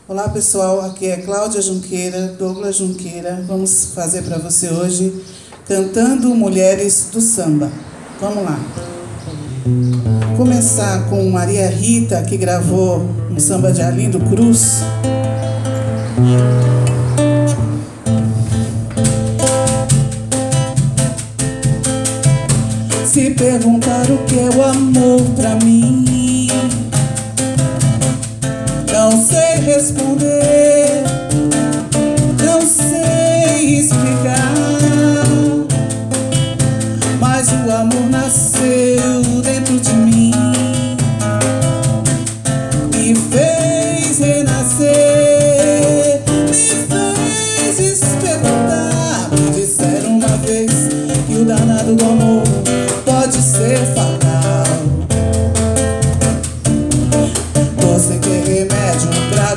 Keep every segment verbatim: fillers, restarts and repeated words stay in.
Olá pessoal, aqui é Cláudia Junqueira, Douglas Junqueira. Vamos fazer para você hoje Cantando Mulheres do Samba. Vamos lá. Começar com Maria Rita, que gravou um samba de Arlindo Cruz. Se perguntar o que é o amor pra mim, não sei responder, não sei explicar, mas o amor nasceu dentro de mim, me fez renascer, me fez despertar. Me disseram uma vez que o danado do amor pode ser fatal. Você quer remédio pra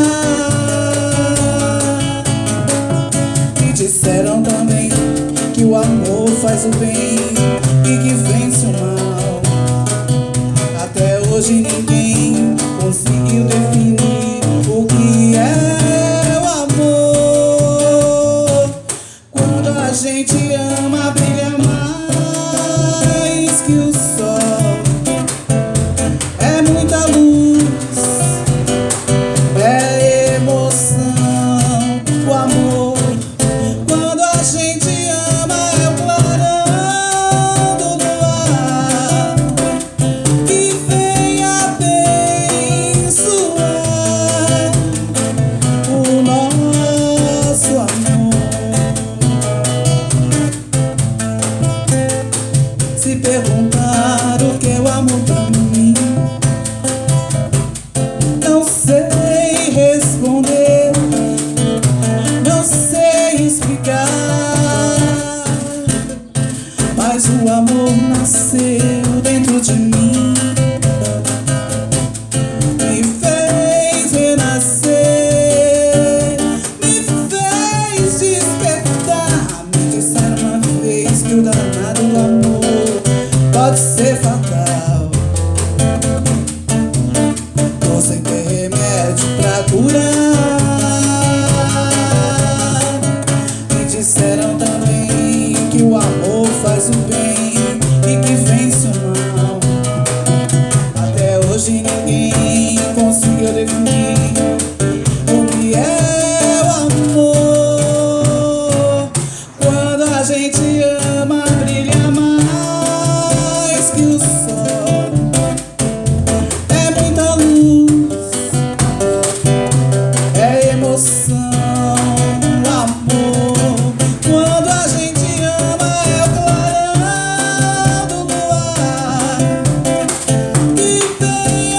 curar. Me disseram também que o amor faz o bem e que vence o mal. Até hoje ninguém conseguiu definir o que é o amor. Quando a gente ama, brilha mais que o sol. É muita luz, é emoção. O amor, quando a gente ama, é o clarão do luar que vem abençoar o nosso amor. Se perguntar o que é o amor pra mim, não sei responder, não sei explicar, mas o amor nasceu dentro de mim, me fez renascer, me fez despertar. Me disseram uma vez que o danado do amor pode ser fatal. Você tem remédio pra curar. Me disseram também que o amor faz o bem e que vence o mal. Até hoje ninguém conseguiu definir o que é o amor. Quando a gente ama, brilha mais que o sol. É muita luz, é emoção. O amor, quando a gente ama, é o clarão do luar que vem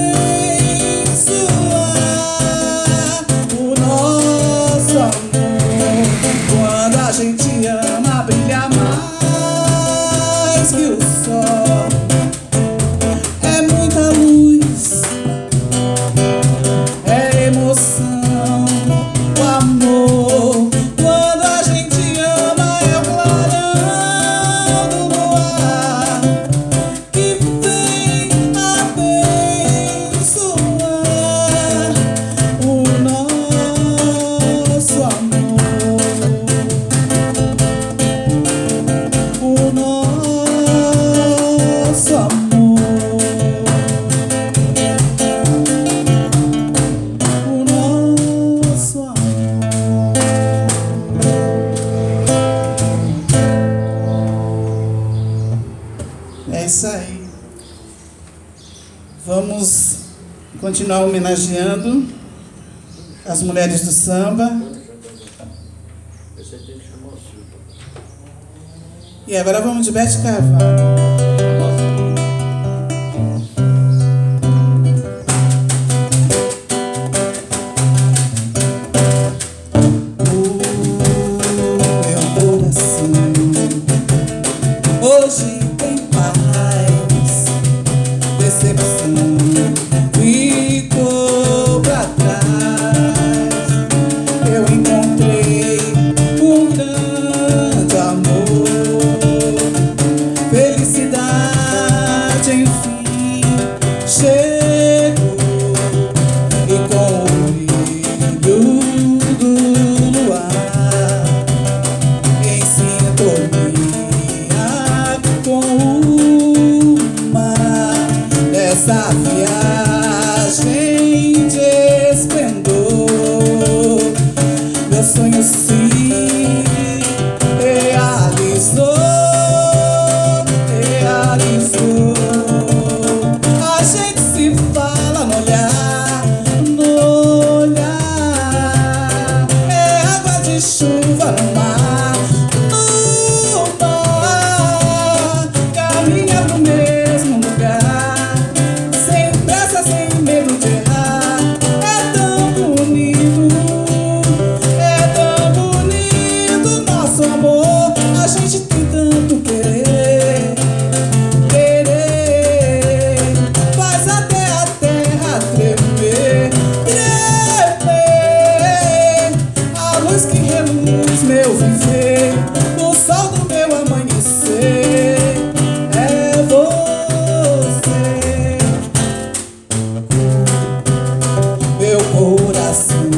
abençoar o nosso amor. Quando a gente ama, brilha mais que o sol. É muita luz, é emoção. O amor, quando a gente ama, é o clarão do luar que vem abençoar o nosso amor, o nosso amor, o nosso amor. É isso aí. Vamos continuar homenageando as mulheres do samba. E agora vamos de Bete Carvalho. Hoje tem paz, decepção ficou pra trás. Eu encontrei um grande amor, felicidade. sonho se realizou, realizou. A gente se fala no olhar, no olhar. É água de chuva no mar, no mar. Caminha pro mesmo lugar, sem pressa, sem medo de errar. É tão bonito, é tão bonito nosso amor. A gente tem tanto querer, querer. Faz até a terra tremer, tremer. A luz que reluz meu viver, o sol do meu amanhecer. É você, meu coração.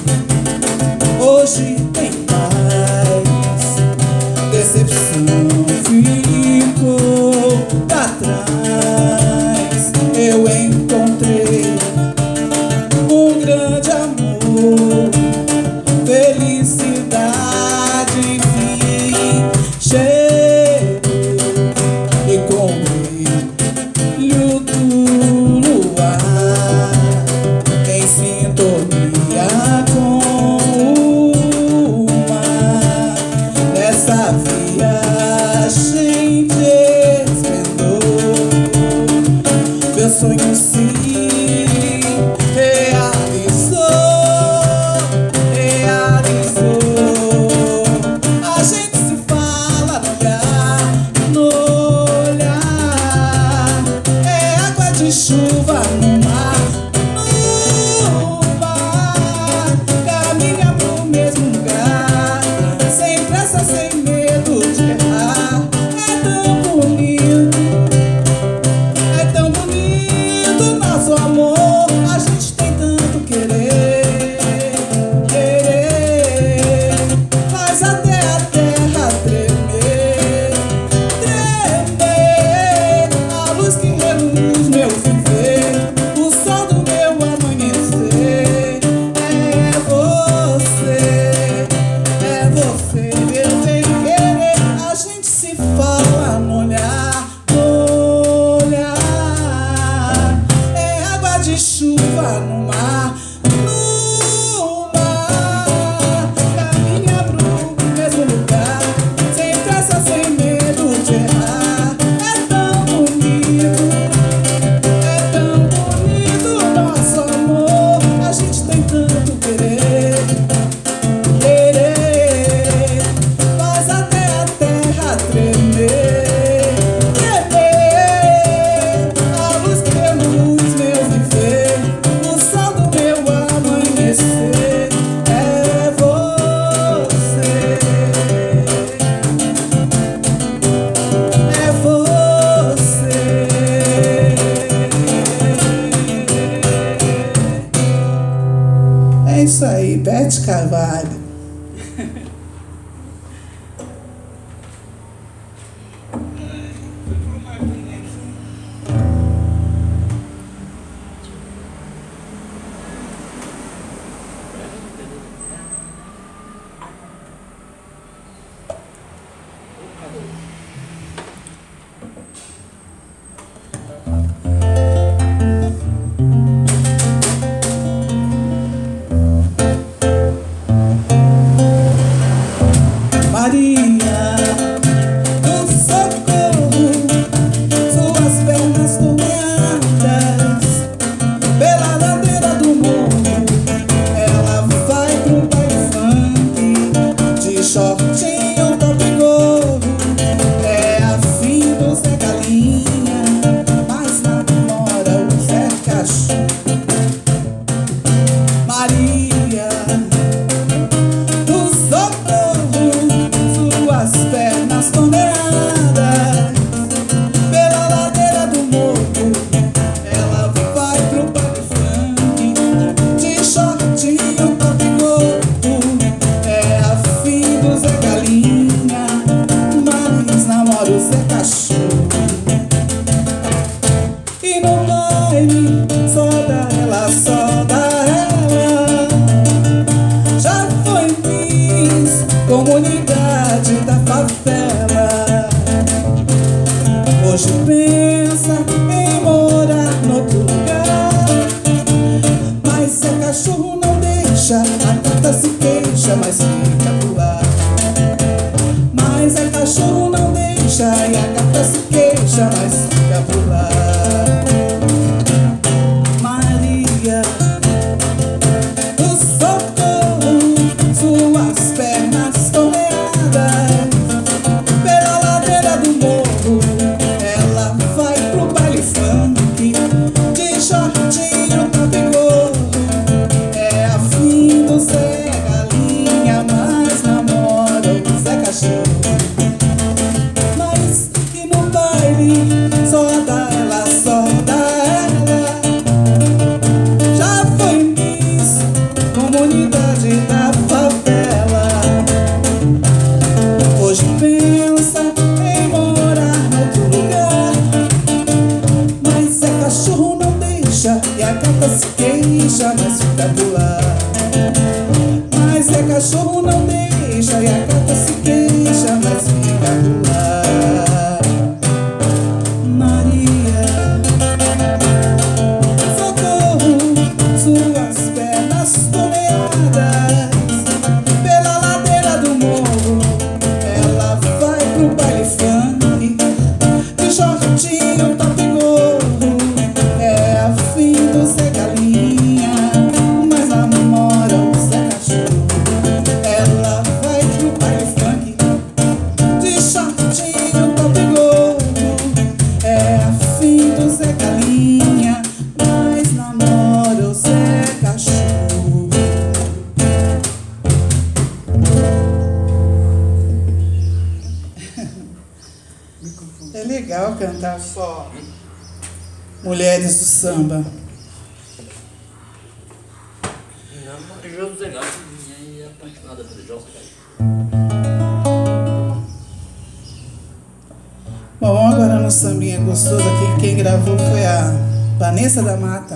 Hoje tem paz, decepção ficou pra trás. Eu encontrei um grande amor, felicidade, enfim, cheio e com o brilho do luar, em sintonia com o mar. Nessa viagem de esplendor, meu sonho se realizou, realizou. A gente se fala no olhar, no olhar. É água de chuva no mar, no mar. Caminha pro mesmo lugar, sem pressa, sem medo de errar. É tão bonito, é tão bonito nosso amor. A gente tem tanto querer, querer. Faz até a terra tremer, tremer. A luz que reluz meu viver, o sol do meu amanhecer. É você, é você, meu bem querer. A gente se fala no olhar, no olhar. É água de chuva no mar, no mar. Caminha pro mesmo lugar, sem pressa, sem medo de errar. É tão bonito, é tão bonito nosso amor. A gente tem tanto querer, querer. Faz até a terra tremer, tremer. A luz que reluz meu viver, o sol do meu amanhecer. É você, é você. É isso aí, Beth Carvalho. deixa, a gata se queixa, mas fica por lá. Mas é cachorro não deixa, e a gata se queixa, mas fica por lá. Maria, o socorro, suas pernas torneadas pela ladeira do morro. Ela vai pro baile funk de shortinho tapigorro. É a fim do Zé Galinha, mas namora o Zé Cachorro. Mas e no baile só dá ela, só dá ela. Já foi Miss Comunidade da favela. Hoje pensa em morar em outro lugar. Mas é cachorro não deixa, e a gata se queixa, mas fica por lá. Mas é cachorro não deixa, e a gata se queixa, mas fica por lá. Maria, socorro, suas pernas torneadas pela ladeira do morro. Ela vai pro baile funk de shortinho tapigorro. É a fim do Zé Galinha, mas namora o Zé Cachorro. Ela vai pro baile funk de shortinho tapigorro. É a fim do Zé Galinha, mas namora o Zé Cachorro. É legal cantar só mulheres do samba. Não, mas jogo legal, ninguém é apaixonada por jogos. Bom, vamos agora no sambinha gostoso aqui. Quem gravou foi a Vanessa da Mata.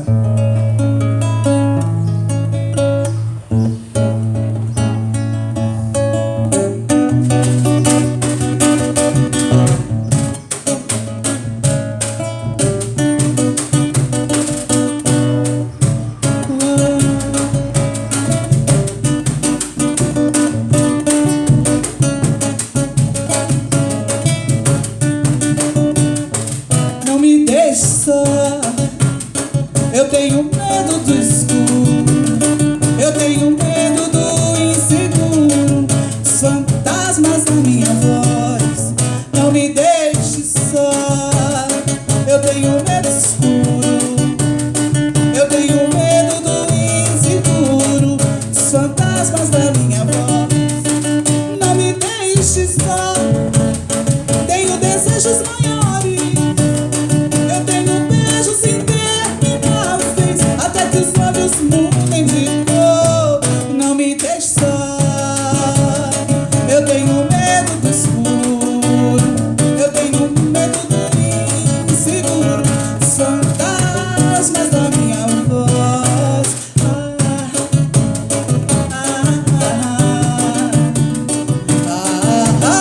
Não me deixe só, eu tenho medo do escuro, eu tenho medo do inseguro, os fantasmas da minha voz. Não me deixe só, eu tenho medo do escuro, eu tenho medo do inseguro, os fantasmas da minha voz. Não me deixe só, tenho desejos maiores, eu tenho beijos intermináveis, até que os lábios mudem de cor. Não me deixe só, eu tenho medo do escuro, eu tenho medo do inseguro, os fantasmas da minha voz. Ah, ah, ah, ah, ah,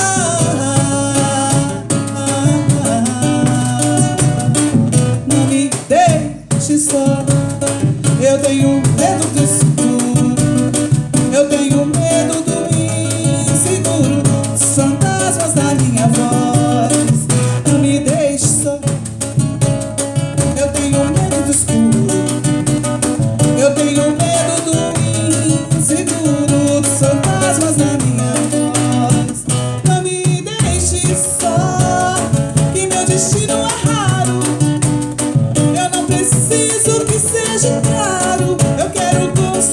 ah. Não me deixe só, eu tenho medo do escuro, eu tenho medo do inseguro, os fantasmas da minha voz. Não me deixe só, eu tenho medo do escuro, eu tenho medo do inseguro, dos fantasmas da minha voz. Não me deixe só, que meu destino é raro, eu não preciso que seja claro, eu quero construir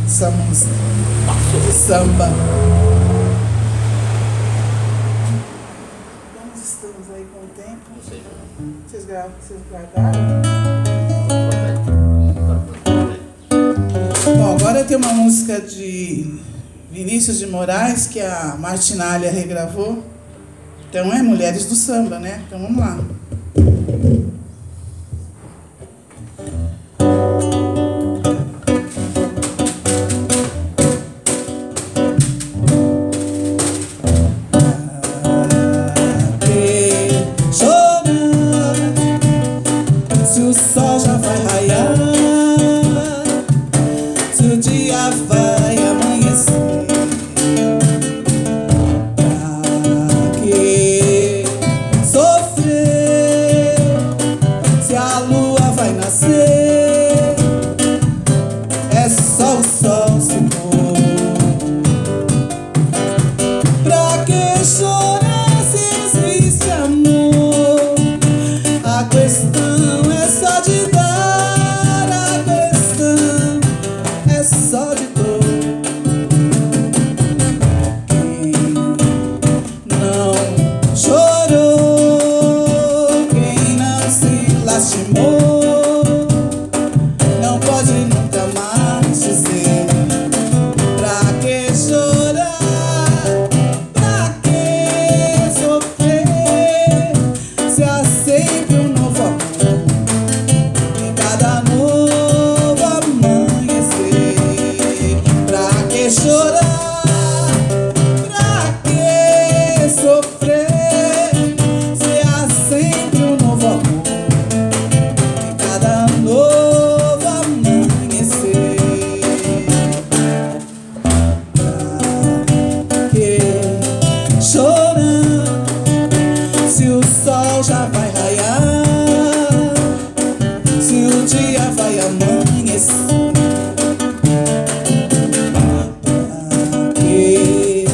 essa música de samba. Como estamos aí com o tempo? Não sei. Vocês gra- vocês guardaram? Bom, agora tem uma música de Vinícius de Moraes que a Martinália regravou. Então é Mulheres do Samba, né? Então vamos lá. Se o sol já vai raiar, se o dia vai amanhecer, pra que sofrer se a lua vai nascer? É só o sol se pôr. Pra que chorar se existe amor? A questão é só de dar, a questão é só de dor. Quem não chorou, quem não se lastimou, não pode nunca mais dizer pra que chorar, pra que sofrer, se há sempre um novo amor em cada novo amanhecer. Pra que chorar, pra que sofrer, se há sempre um novo amor em cada novo amanhecer. Pra que chorar se o sol já vai raiar, se o dia vai amanhecer? Pra que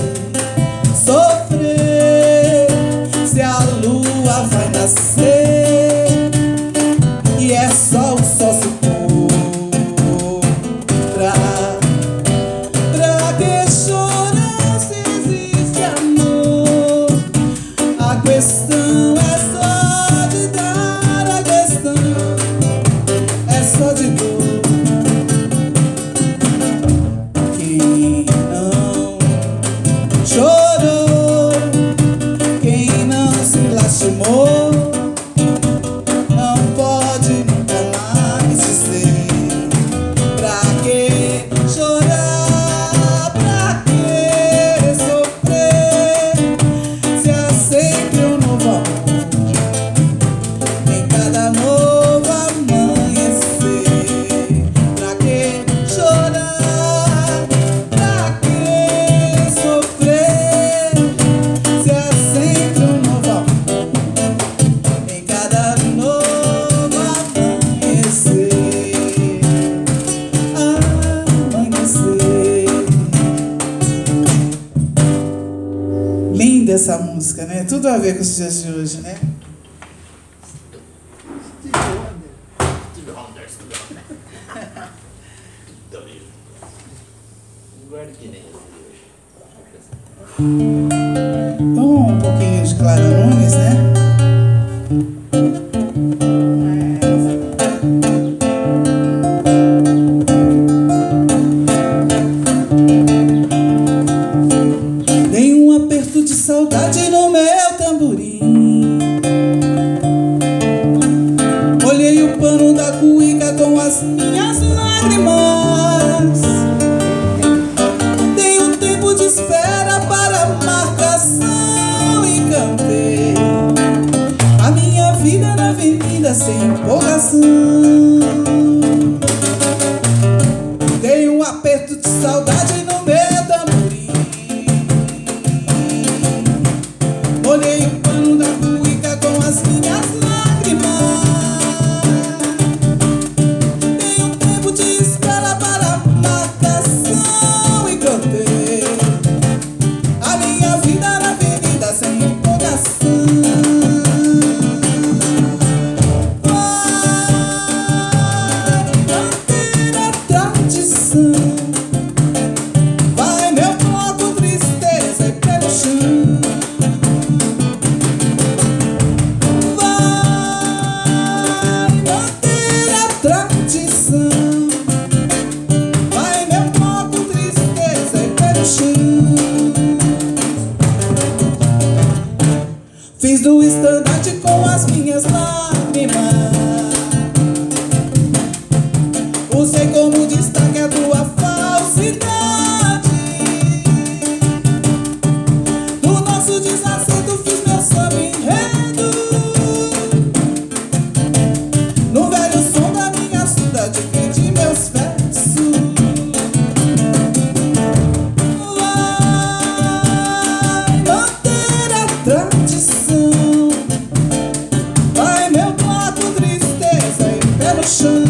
sofrer se a lua vai nascer e é só o sol se pôr? Pra, pra que chorar se existe amor? A questão é só de dar, a questão é só de dor. Quem não chorou, quem não se lastimou, não pode nunca mais dizer pra que chorar, pra que sofrer, se há sempre um novo amor em cada novo amanhecer. Pra que chorar, pra que sofrer, se há sempre um novo amor em cada novo amanhecer. Amanhecer. Linda essa música, né? Tudo a ver com os dias de hoje, né? Steve Wonder, Steve Wonder. Tudo mesmo. Guarda que nem Então, um pouquinho de Clara Nunes, né? Dei um aperto de saudade no meu tamborim, olhei o pano da cuíca com as minhas lágrimas. Dei um tempo de espera para a marcação e cantei a minha vida na avenida sem empolgação. Dei um aperto de saudade no meu tamborim, olhei o pano da cuíca com as minhas lágrimas. Dei um tempo Usei como destaque a tua falsidade. Do nosso desacerto fiz meu samba enredo. No velho som da minha surda dividi meus versos. Vai manter a tradição. Vai meu bloco, tristeza e pé no chão.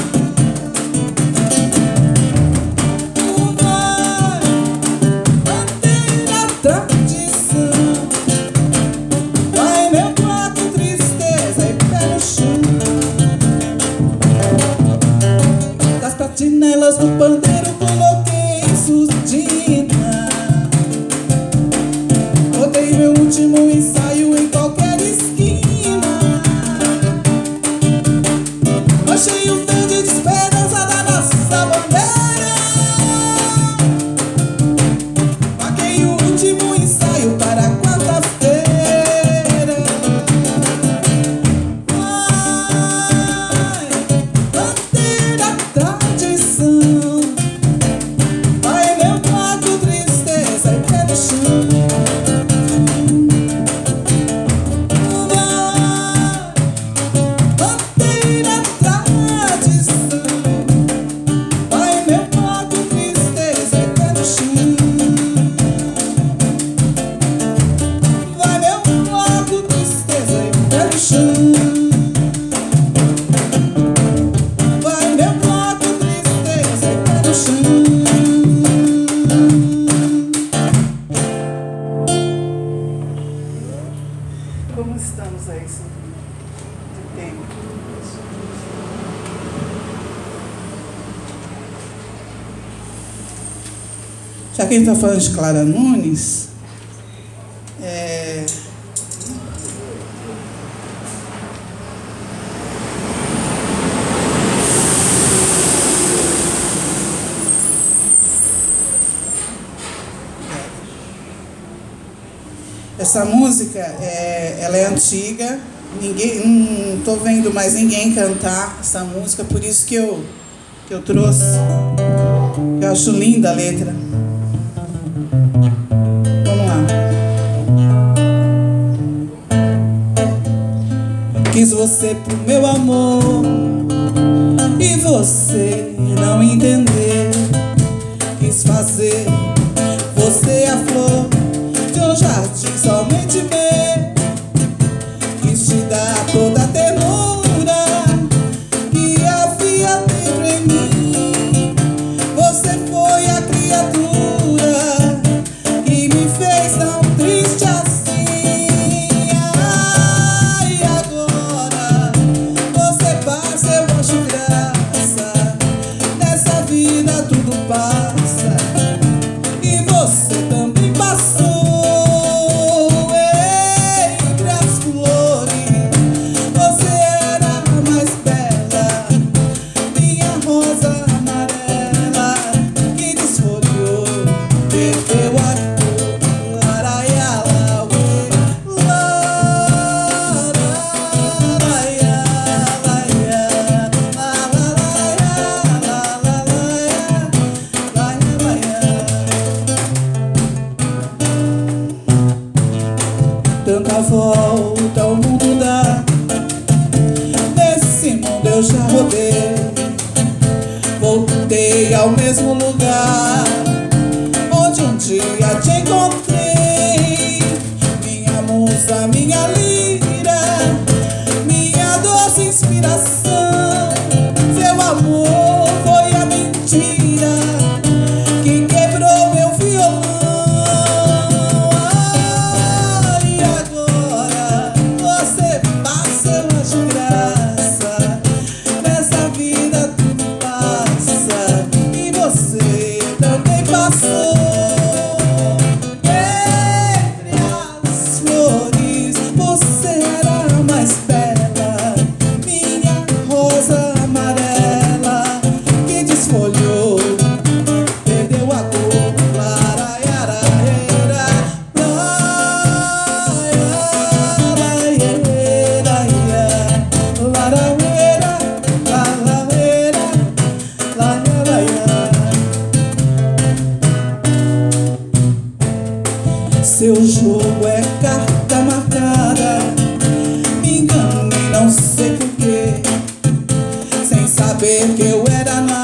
Patinelas do pandeiro coloquei surdina. Botei meu último ensaio em qualquer esquina. Achei o verde de esperança da nossa bandeira. Paguei o último ensaio para quarta-feira. Vai manter a tradição. Vai meu bloco, tristeza e pé no chão. Vai manter a tradição. Vai meu bloco, tristeza e pé no chão. Vai meu bloco, tristeza e pé no chão. Vai meu bloco, tristeza e pé no chão. Como estamos aí, de tempo? Já que a gente está falando de Clara Nunes, é... essa música, é, ela é antiga, ninguém, não estou vendo mais ninguém cantar essa música, por isso que eu, que eu trouxe. Eu acho linda a letra. Vamos lá. Quis você pro meu amor e você não entender. Quis fazer você a flor de um jardim somente ver. Quis te dar toda a ternura que havia dentro em mim. Você foi a criatura que me fez tão triste assim. Ai, agora você passa, eu acho graça. Nessa vida tudo passa e você também passou. Tanta volta o mundo dá, nesse mundo eu já rodei. Voltei ao mesmo lugar onde um dia te encontrei. Minha musa, minha lira, minha doce inspiração. Seu amor foi a mentira que quebrou meu violão. Entre as flores, você saber que eu era